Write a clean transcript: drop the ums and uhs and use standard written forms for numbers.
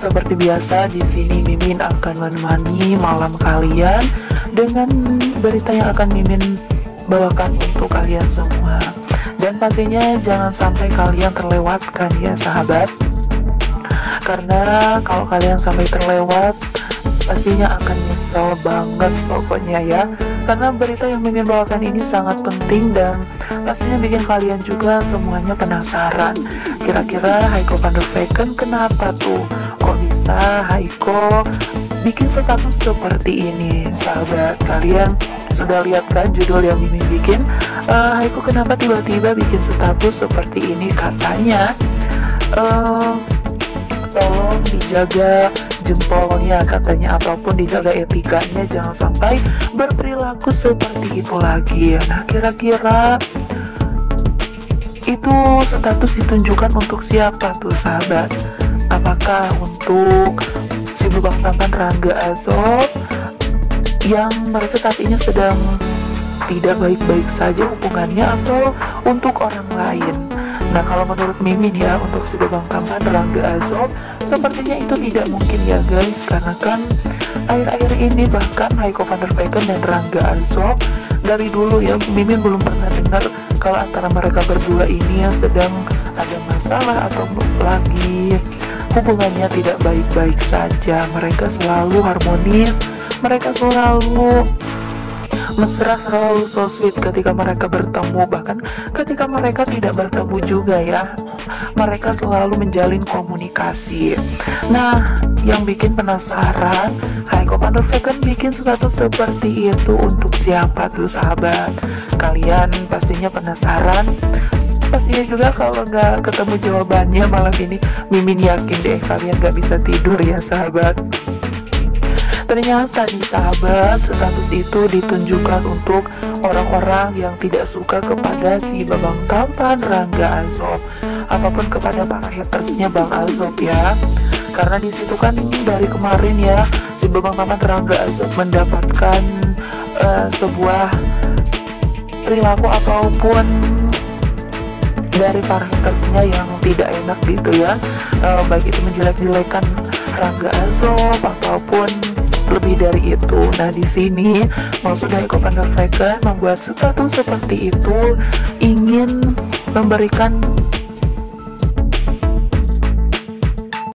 seperti biasa di sini Mimin akan menemani malam kalian dengan berita yang akan Mimin bawakan untuk kalian semua. Dan pastinya jangan sampai kalian terlewatkan ya sahabat. Karena kalau kalian sampai terlewat, pastinya akan nyesel banget pokoknya ya. Karena berita yang Mimin bawakan ini sangat penting dan pastinya bikin kalian juga semuanya penasaran. Kira-kira Haiko van der Vecken kenapa tuh? Kok bisa Haiko bikin status seperti ini? Sahabat, kalian sudah lihat kan judul yang Mimin bikin? Haiko kenapa tiba-tiba bikin status seperti ini? Katanya tolong dijaga jempolnya katanya, ataupun dijaga etikanya, jangan sampai berperilaku seperti itu lagi. Nah, kira-kira itu status ditunjukkan untuk siapa tuh sahabat? Apakah untuk si lubang tampan Rangga Azob yang mereka saat ini sedang tidak baik-baik saja hubungannya, atau untuk orang lain? Nah, kalau menurut Mimin ya, untuk si lubang tampan Rangga Azob sepertinya itu tidak mungkin ya guys, karena kan akhir-akhir ini bahkan Haiko van der Vecken dan Rangga Azob dari dulu ya, Mimin belum pernah dengar kalau antara mereka berdua ini yang sedang ada masalah atau lagi hubungannya tidak baik-baik saja. Mereka selalu harmonis, mereka selalu mesra, selalu so sweet ketika mereka bertemu. Bahkan ketika mereka tidak bertemu juga ya, mereka selalu menjalin komunikasi. Nah, yang bikin penasaran, Haiko van der Vecken bikin status seperti itu untuk siapa tuh sahabat? Kalian pastinya penasaran. Pastinya juga kalau nggak ketemu jawabannya malam ini, Mimin yakin deh kalian nggak bisa tidur ya sahabat. Ternyata nih sahabat, status itu ditunjukkan untuk orang-orang yang tidak suka kepada si babang tampan Rangga Azob, ataupun kepada para hatersnya Bang Azob ya. Karena di situ kan dari kemarin ya, si babang tampan Rangga Azob mendapatkan sebuah perilaku ataupun dari para hatersnya yang tidak enak gitu ya, baik itu menjelek-jelekan Rangga Azob ataupun lebih dari itu. Nah, di sini maksud Haiko van der Vecken membuat status seperti itu ingin memberikan